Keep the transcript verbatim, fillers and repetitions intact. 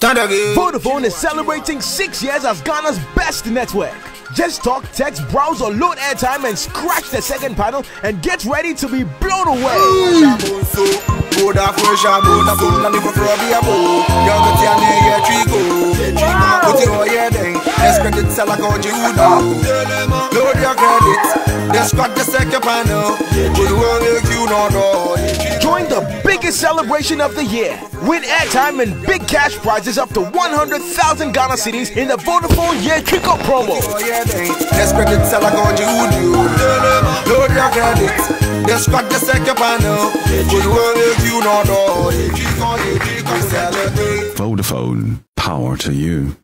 Stand again. Vodafone is celebrating six years as Ghana's best network. Just talk, text, browse, or load airtime and scratch the second panel and get ready to be blown away. Join the biggest celebration of the year. Win airtime and big cash prizes up to one hundred thousand Ghana cedis in the Vodafone Yee Twi Kor promo. Let's credit sell go Jude. Load your credit. Let's cut the second panel. Vodafone, power to you.